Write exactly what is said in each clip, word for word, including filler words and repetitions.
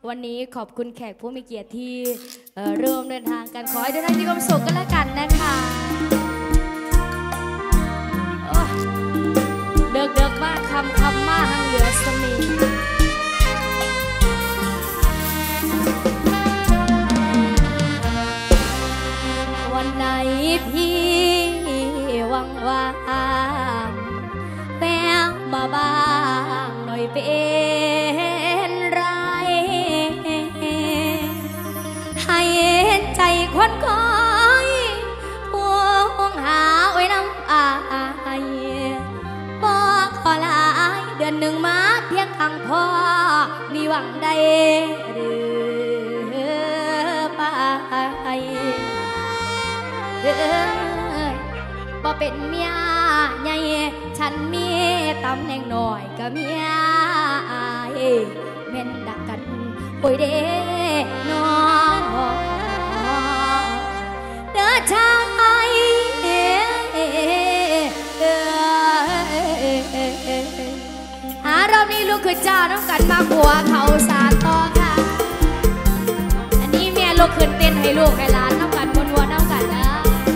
วันนี้ขอบคุณแขกผู้มีเกียรติที่เริ่มเดินทางกันขอให้ทุกท่านมีความสุขกันแล้วกันนะคะเดิกเดิกมากคำคำมากหังเหลือสมีวันไหนพี่ว่างว่างแวะมาบ้างหน่อยเป็นไรให้ใจคนคอยพวงหาไว้น้ำอายบอกขอลายเดือนหนึ่งมาเพียงครั้งพอมีหวังใดหรือไปเอ้ยบ่เป็นเมียใหญ่ฉันมีตำแหน่งหน่อยก็เมียอายแม่นดักกันป่วยเด้น้องเด้อชายหารอบนี้ลูกคือเจ้าต้องกันมาหัวเขาสาต่อค่ะอันนี้เมียลูกขึ้นเต้นให้ลูกให้หลานต้องกันบนหัวต้องกันนะ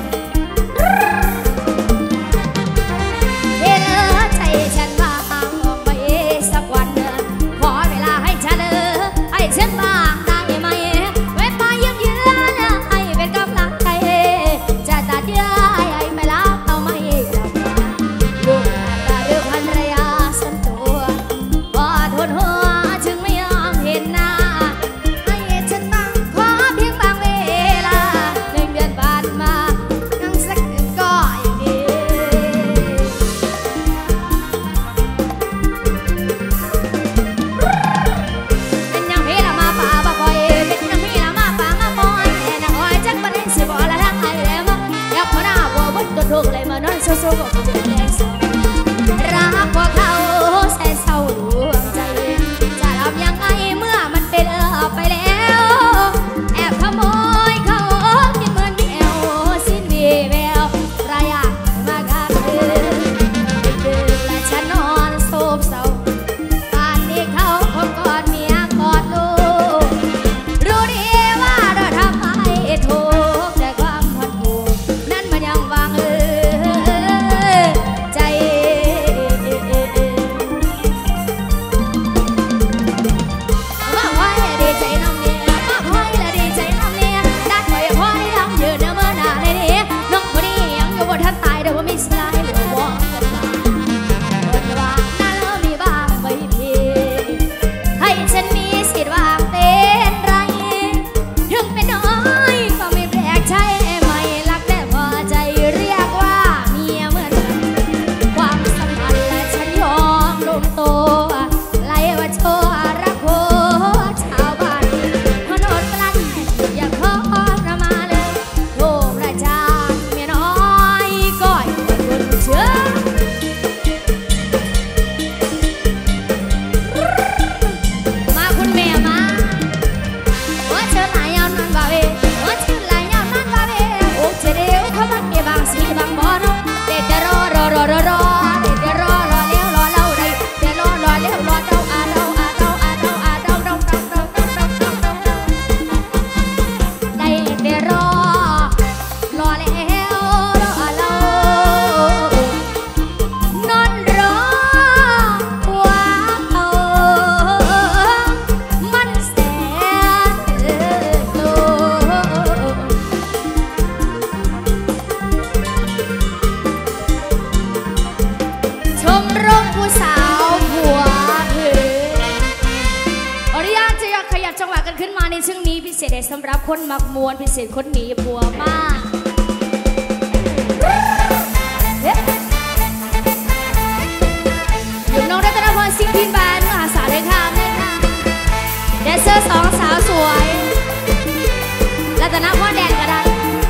เฮ้ยใจฉันบ้างออกไปสักวันขอเวลาให้ฉันให้ฉันบ้างได้ไหมไว้ไปยืมเยือนให้เป็นกำลังใจจะตัดเยื่อให้ไปแล้วเอาไม่กลับมาลูกตาเรื่องภรรยาส่วนตัวพอทนหัวจึงไม่ยอมเห็นหน้าให้ฉันตั้งขอเพียงบางเวลาหนึ่งเดือนผ่านมานั่งสักก็ยังดีเป็นยังพี่ละมาป่าบ่คอยเป็นยังพี่ละมาป่ามาปอยแต่นักอ้อยจักประเด็นสิบ่ละทั้งไอ้แล้วมั้งอยากพอหน้าบัวบนตัวทุกเลยมานอนสู้ๆกับผู้เจ็บแรงสรักพวกเขาแสนเศร้าดวงใจจะทำยังไงเมื่อมันเป็นเออไปแล้วแอบขโมยเขาที่เหมือนแมวสิ้นวีแววระยะมากันเดินดึกๆและฉันนอนโศกเศร้าป่านนี้เขาคงกอดเมียกอดลูกรู้ดีว่าเราทำให้ถูกแต่ความหดหู่นั้นมันยังวางเออใจว่าไว้ดีใจน้ำเนี่ยว่าไว้และดีใจน้ำเนี่ยดัดไว้พอได้ยังยืนเมื่อหน้าในนี้น้องคนนี้ยังอยู่บนทันตายแต่ว่าไม่สลายหรือว่ากันมาเปิดว่านั่นแล้วมีบ้างไม่พีให้ฉันมีสิทธิ์วางเป็นไรถึงเป็นน้อยก็ไม่แปลกใจไม่รักแต่พอใจเรียกว่าเมียเหมือนกันความสัมพันธ์และฉันยอมลงตัวไล่ว่าโชว์รักโคชาวบ้านพนดกลั้นอยากขอประมาเลยโทษประจานเมียน้อยก้อยคนเชื่อมาคุณแม่มาว่าเชิญหลายยาวนานกว่าเวว่าเชิญหลายยาวนานกว่าเวโอ้เจเดียวเขาบังเก็บบางสีบางบ่อน้องเด็ดรอรอรอรอรอเด็ดรอรอเลี้ยวรอเล่าได้เด็ดรอรอเลี้ยวรอเดาอาเดาอาเดาอาเดาอาเดาเดาเดาเดาเดาเดาเดาเดาได้เด็ดรอรอแล้วรอเล่านอนรอว่าเขามันแสนโลชมรมผู้สาวผัวเผือขออนุญาตจะอยากขยับจังหวะกันขึ้นมาในช่วงนี้พิเศษสำหรับคนมักมวนพิเศษคนหนีผัวมากอยู่น้องรัตนพรซิงพินบานมหาสารเลยค่ะแม่ค่ะแดนเซอร์สองสาวสวยรัตนพรแดนก็ได้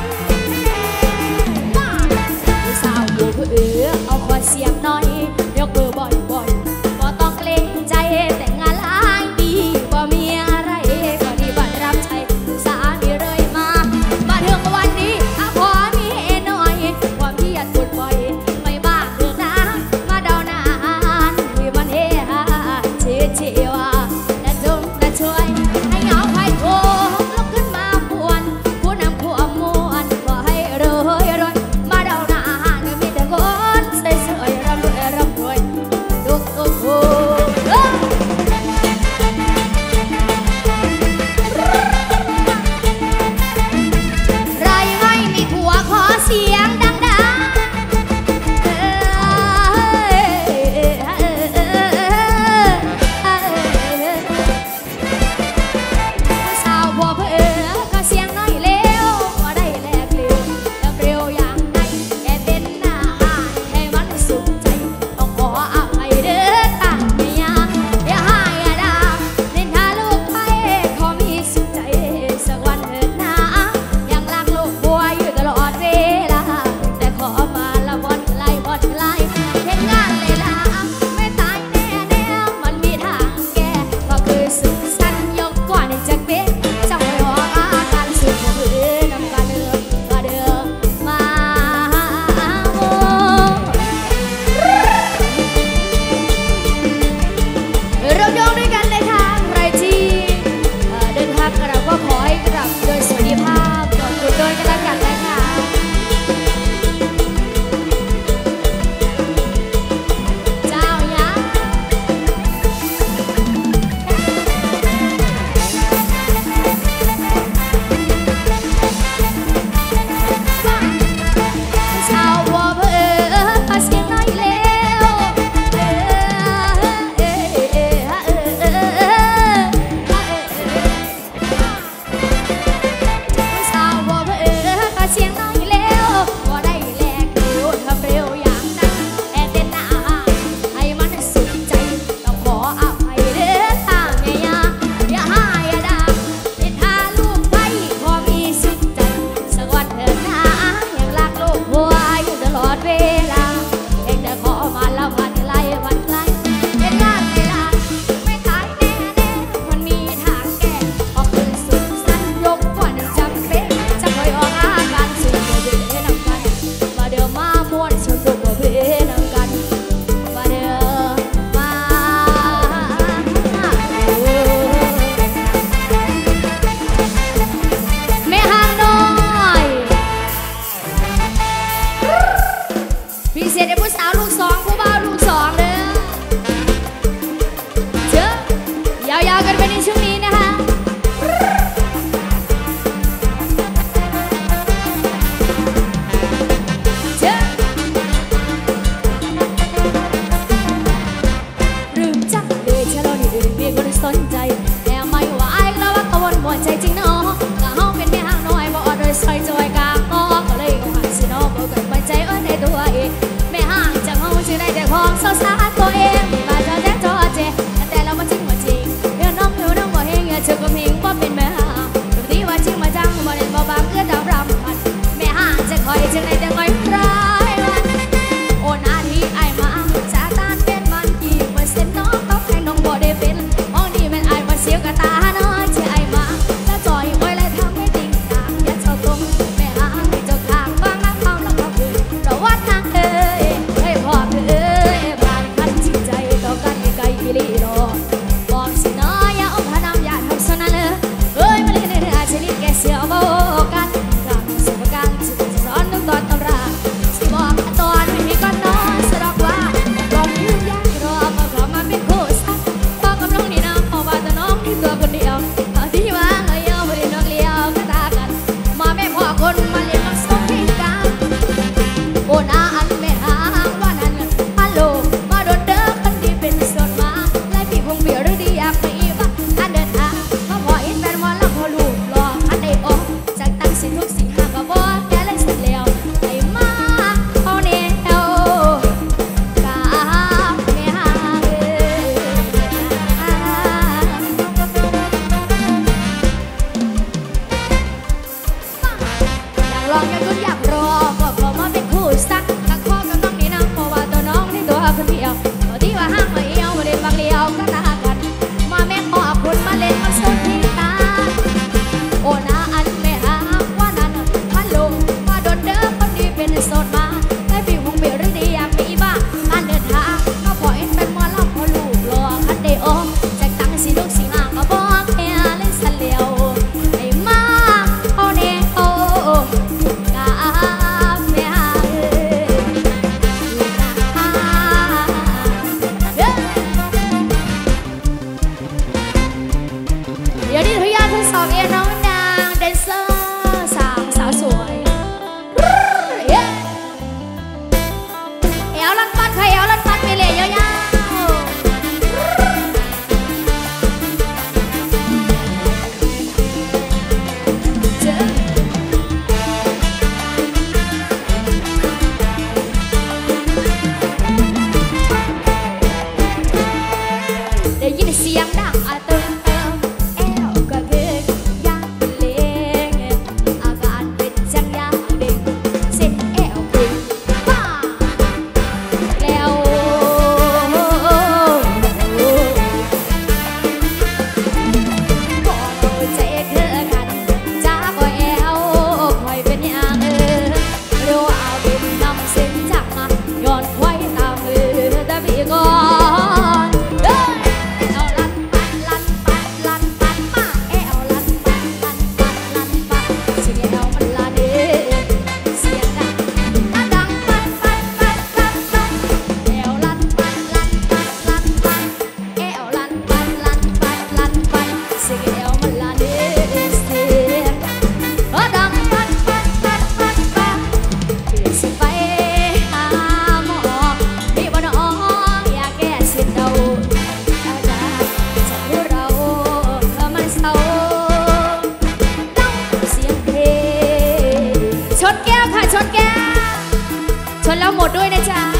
ผู้สาวผัวเผือเอาคอเสียงหน่อยยกมือบ่อยๆบ่ต้องเกรงใจแต่งงานหลายปีบ่มีอะไรก็ดีบัตรรับใช้สามีเลยมามาถึงวันนี้อาพอมีหน่อยความที่อยากพูดบ่อยไม่บ้าเรื่องนะมาเดานานที่มันเฮฮาเชี่ยวๆและจงและช่วยให้นแล้วหมดด้วยนะจ๊ะ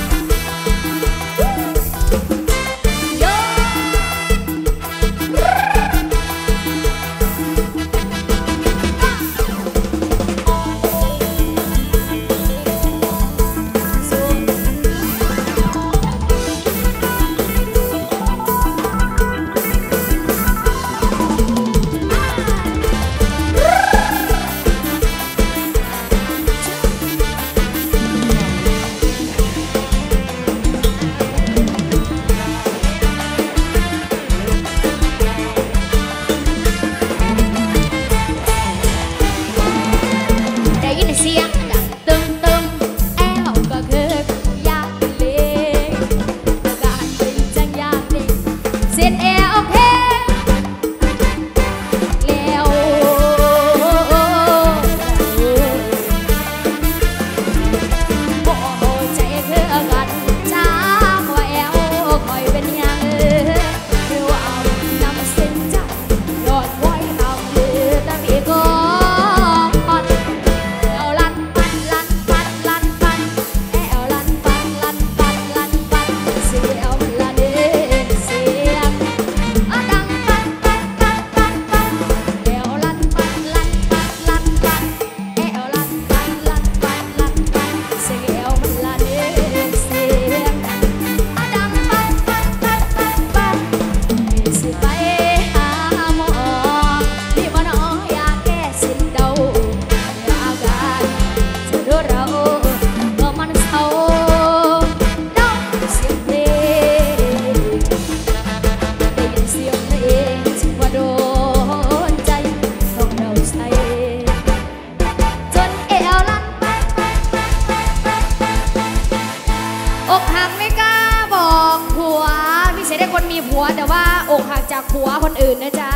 แต่ว่าอกหักจากผัวคนอื่นนะจ๊ะ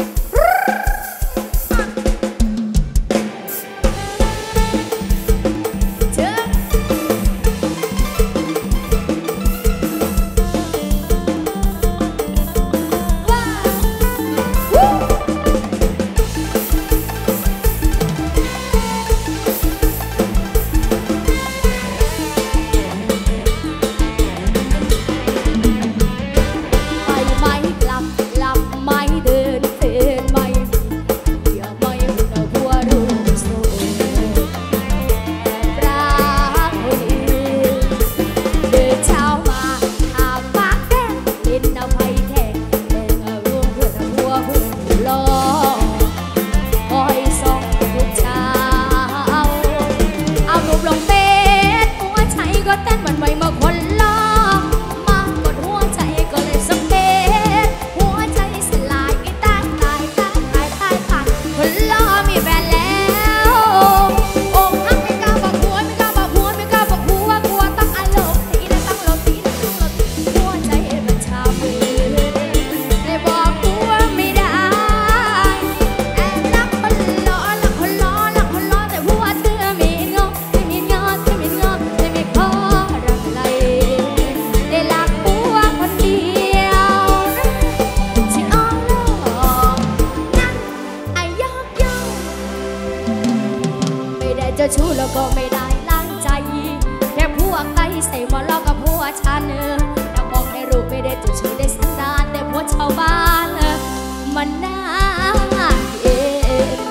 จะชู้แล้วก็ไม่ได้ล้างใจแค่พวกไก่ใส่หมอนล้อกับพวกฉันอยากบอกให้รู้ไม่ได้จะชู้ได้สักนานแต่พวกชาวบ้านมันน่าเอ็น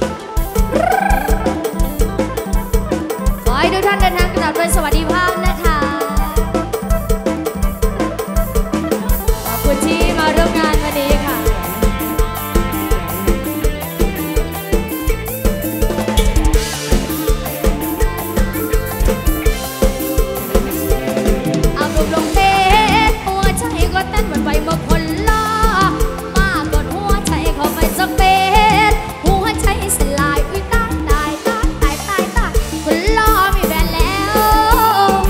ขอให้ทุกท่านเดินทางกลับโดยสวัสดิภาพนะคะขอบคุณที่มาร่วมงานวันนี้ค่ะ Hãy subscribe cho kênh Ghiền Mì Gõ để không bỏ lỡ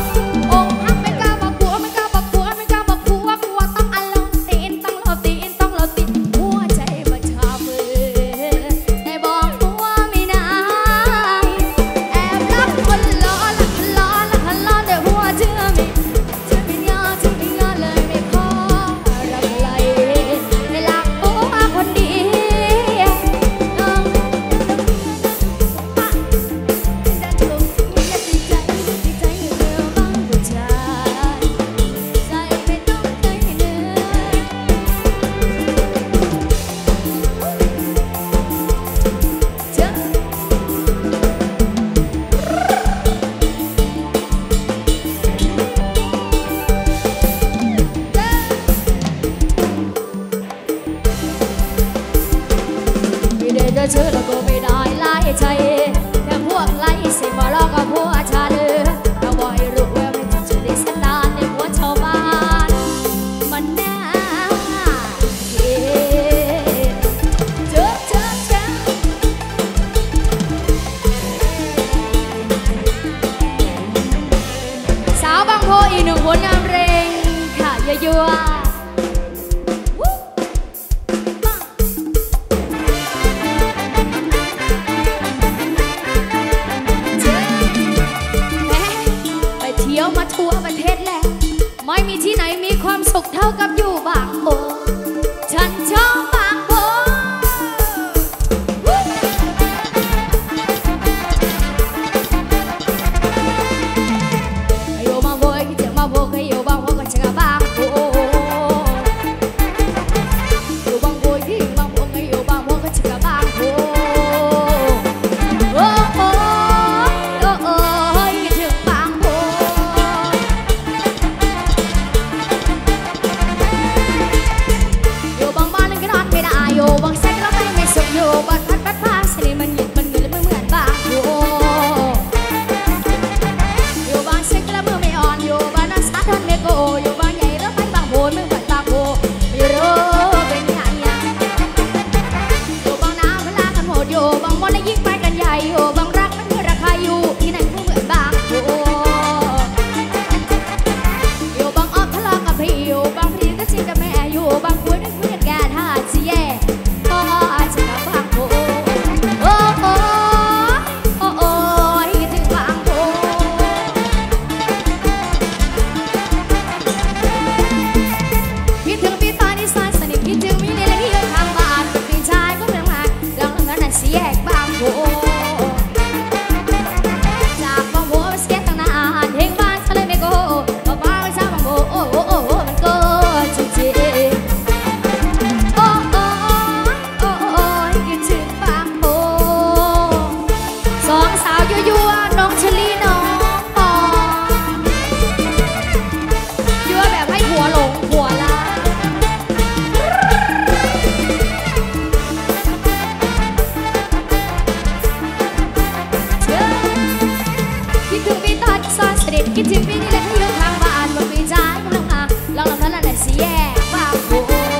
ธอเชื่อแล้วก็ไม่ได้ไล่ใจแต่พวกไล่เสียมาล้อกับพวกชาเลือเราบอกให้รู้ว่าไม่ต้องเชื่อในสันดานในหัวชาวบ้านมันน่าเกลียดเจอเจอเจอสาวบางโพอีกหนึ่งผลงานเพลงค่ะยั่วมาทั่วประเทศแหละไม่มีที่ไหนมีความสุขเท่ากับอยู่บางโพฉันชอบบางโพอยู่บางโพคิดถึงบางโพก็อยู่บางโพก็จะกับบางโพอยู่บางโพคิดถึงบางโพก็อยู่บางโพก็จะกับบางโพโอ้โอ้โอ้โอ้คิดถึงบางโพอยู่บางเส้นแล้วไม่ไม่สุขอยู่บัดพัดพัดพาสนิมันหยิบมันเงินแล้วไม่เหมือนบางโพอยู่บางเส้นแล้วมือไม่อ่อนอยู่บางนักสาทันไม่โกอยู่บางใหญ่แล้วไปบางโพมือบัดบางโพไม่รู้เป็นไงอยู่บางน้ำเวลากันหมดอยู่บางวันยิ่งไปกันใหญ่อยู่บางรักมันคือราคาอยู่ที่ไหนก็เหมือนบางโพอยู่บางอ้อมทะเลาะกับพี่อยู่บางพี่ก็ชิงกับแม่อยู่บางคุยนึกเพื่อนแกท่าจีแย่คิดถึงพี่นี่เลยที่อยู่ทางบ้านบนปีใจกำลังมาลองลำนั้นแหละสิแย่บางโพ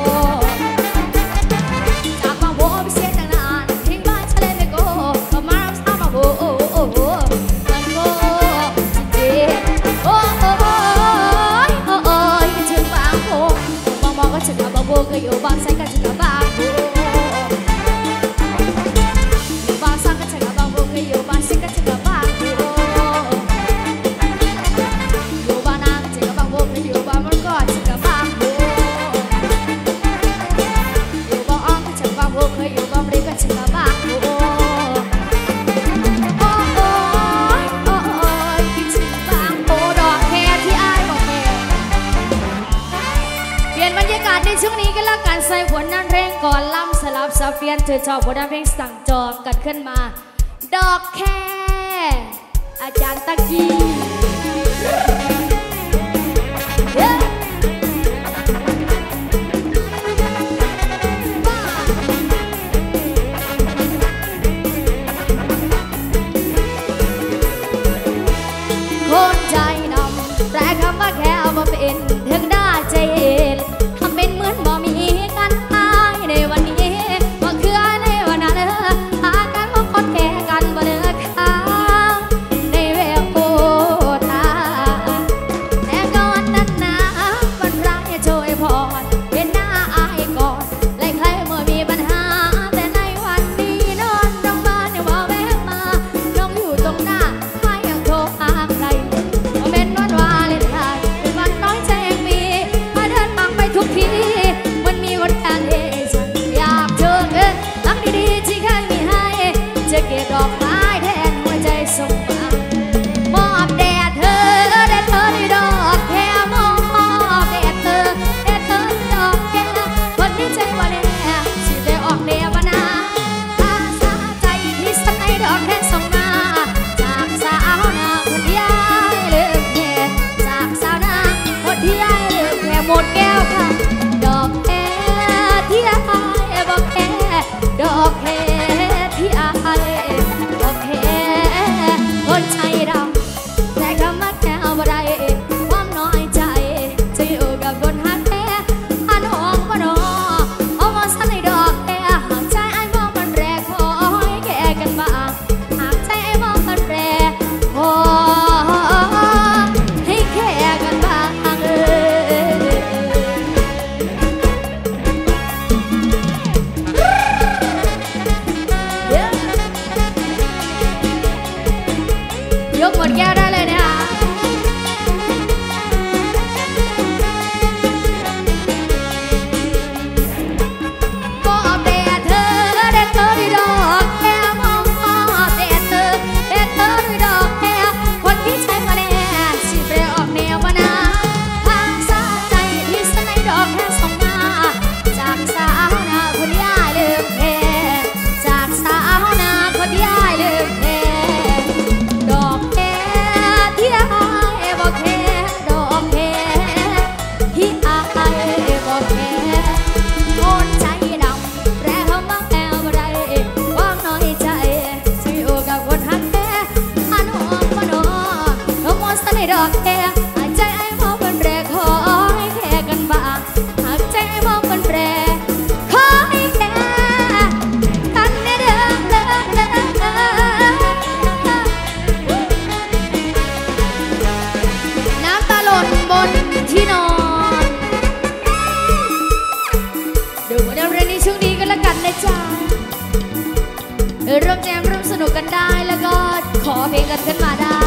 จากบางโพไปเสียตั้งนานทิ้งบ้านทะเลไม่โกก็มาสาวบางโพโอ้โอ้โอ้มันโกจริงๆโอ้โอ้โอ้โอ้คิดถึงบางโพบางมองก็ถึงบางโพก็อยู่บางไซก็ถึงบางโพอยู่บางซักก็ถึงบางโพก็อยู่บางซิก็ถึงบางโพอยู่บ้านมันก็จะกับบางโพอยู่บ้านอ้อมก็จะบางโพเคยอยู่บ้านริก็จะกับบางโพโอ้โอ้โอ้โอ้คิดถึงบางโพดอกแคที่อ้ายบอกแม่เปลี่ยนบรรยากาศในช่วงนี้กันละกันใส่ผลงานเพลงก่อนล่ำสลับสับเปลี่ยนเธอชอบผลงานเพลงสั่งจองกันขึ้นมาดอกแคอาจารย์ตะกี้คนใจนำแต่คำว่าแค่เอามาเป็นถึงได้ใจเย็นทำเป็นเหมือนบ่มีกันตายในวันนี้ว่าคือในวันนั้นหากันว่าคนแค่กันบ่เลิกค้างในแววโอตาแต่ก่อนนั้นนะนขึ้นมาได้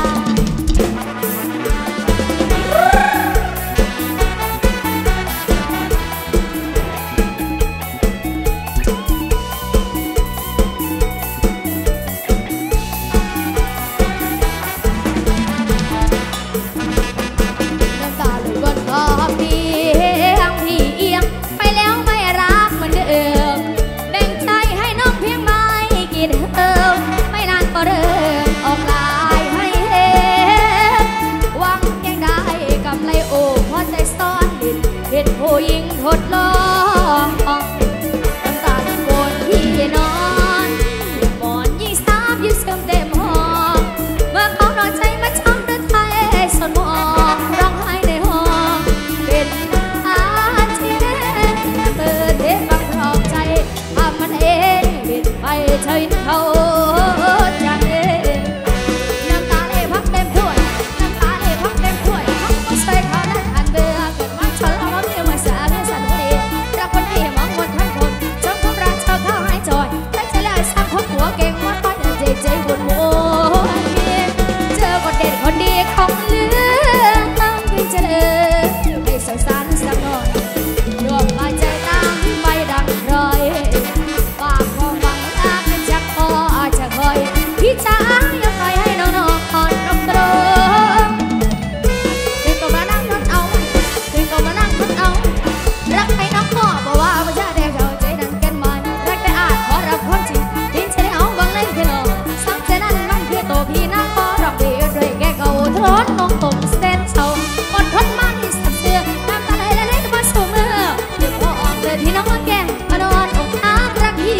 ผู้หญิงทดลองน้ำตาที่โกนที่นอนหมอนยี่สามยืดเสื่อมเต็มห้องเมื่อเขานอนใจมาช้ำด้วยไทยสนมองร้องไห้ในห้องเป็นอาเจียนเปิดเทปบังพร้อมใจทำมันเองบินไปเฉยเขาจังเองน้ำตาเล่พักเต็มถ้วยน้ำตาเล่พักเต็มถ้วยพักก็ใส่เขาได้ทันเบื่อเกิดมาฉลองเรียกมาสาเรียกสันวดีรักคนที่มองคนทั้งคนจนความรักเธอเข้าให้จอยแต่จะเลยสร้างครอบครัวเก่งว่าต้อยใจใจบุญโมเจอคนเด็ดคนดีของเลือต้องพิจารณาให้สงสารสักหน่อยรวมมาใจตามไปดังรอยฝากความหวังรักจากพ่อจะคอยพี่จ๋าอย่าปล่อยให้น้องนอนอ่อนน้องตรงเด็กก็มานั่งทนเอาเด็กก็มานั่งทนเอารักให้น้องพ่อบอกว่าไม่ใช่แดงเราใจนั้นกันมันรักแต่อาจขอรับความจริงทิ้งใจเอาบางเล่นแค่นอนสังใจนั้นมันคือตัวพี่นะขอรับดีด้วยแกเก่าทนน้องตกเส้นเศร้าอดทนมาที่สับเสือน้ำตาไหลและเล็กมาสู่มือเดี๋ยวพอออกเลยที่น้องมาแก่มานอนอกหักรักพี่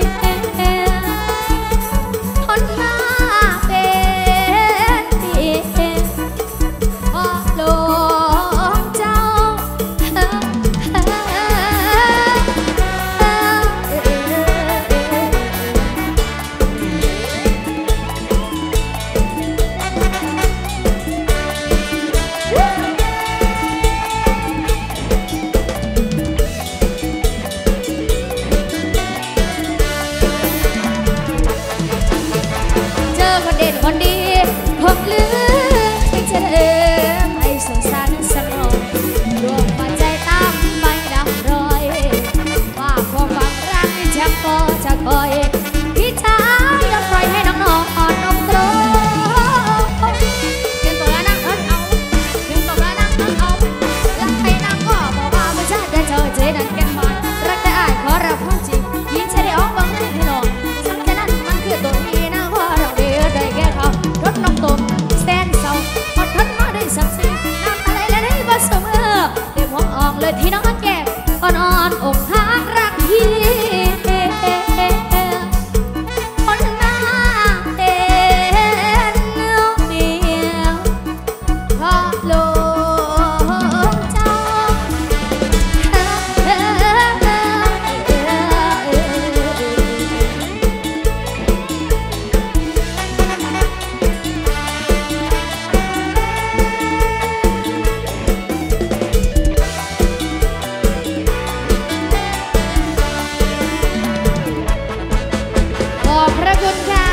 ทนมาเป็นพี่พอลงเจ้าเจอคนเด่นคนดีผมลืมที่จะเอิมให้สงสารสักหน่อยรวมมาใจตามไปดังรอยว่าความหวังรักจะก็จะคอยพี่ชายอย่าปล่อยให้น้องนอนอ่อนน้องตรงเกินตัวแล้วนั่งทนเอาเกินตัวแล้วนั่งทนเอารักให้นั่งก็บอกว่าไม่ใช่แต่เธอเจนั้นแก่มันรักแต่อายขอรับความจริงยิ่งใช่ได้ออกบางเรื่องที่นอนสังใจนั้นมันคือตัวพี่นะว่าเราเดียวได้แก่เขารถน้องตมแสนเศร้าอดทนมาด้วยสับสีน้ำตาไหลและได้บ่เสมอเดี๋ยวมองออกเลยที่น้องแก่อ่อนอ่อนอกหักรักพี่คนหน้าเต็นเดียวพอลงเจ้าขอบพระคุณค่ะ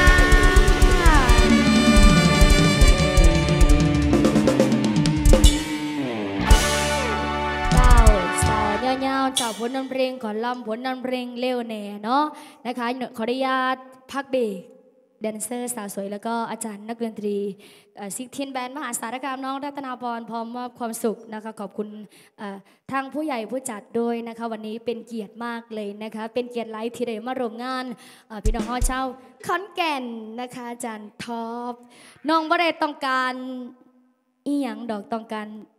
เจ้าสาวยาวๆเจ้าผลนำเพลงขอลำผลนำเพลงเร็วแน่เนาะนะคะขออนุญาตพักเบรกแดนเซอร์สาวสวยแล้วก็อาจารย์นักดนตรีซิกทินแบนด์มหาสารคามน้องรัตนาพรพร้อมมอบความสุขนะคะขอบคุณทางผู้ใหญ่ผู้จัดด้วยนะคะวันนี้เป็นเกียรติมากเลยนะคะเป็นเกียรติไลฟ์ที่ได้มาร่วมงานพี่น้องฮอเช่าขอนแก่นนะคะอาจารย์ท็อปน้องบ่ได้ต้องการอีหยังดอกต้องการ